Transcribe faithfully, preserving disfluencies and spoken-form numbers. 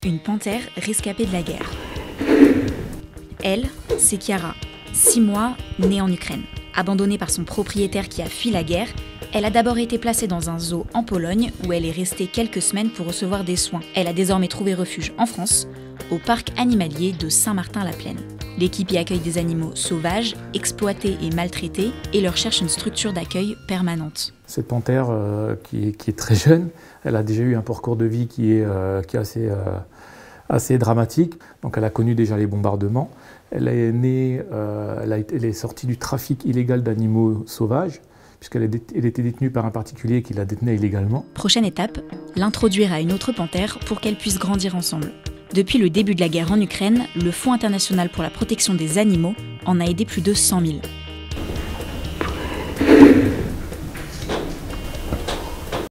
Une panthère rescapée de la guerre. Elle, c'est Chiara, six mois, née en Ukraine. Abandonnée par son propriétaire qui a fui la guerre, elle a d'abord été placée dans un zoo en Pologne où elle est restée quelques semaines pour recevoir des soins. Elle a désormais trouvé refuge en France, au parc animalier de Saint-Martin-la-Plaine. L'équipe y accueille des animaux sauvages, exploités et maltraités et leur cherche une structure d'accueil permanente. Cette panthère euh, qui, est, qui est très jeune, elle a déjà eu un parcours de vie qui est, euh, qui est assez, euh, assez dramatique. Donc elle a connu déjà les bombardements. Elle est née, euh, elle, a été, elle est sortie du trafic illégal d'animaux sauvages, puisqu'elle est, elle était détenue par un particulier qui la détenait illégalement. Prochaine étape, l'introduire à une autre panthère pour qu'elles puissent grandir ensemble. Depuis le début de la guerre en Ukraine, le Fonds international pour la protection des animaux en a aidé plus de cent mille.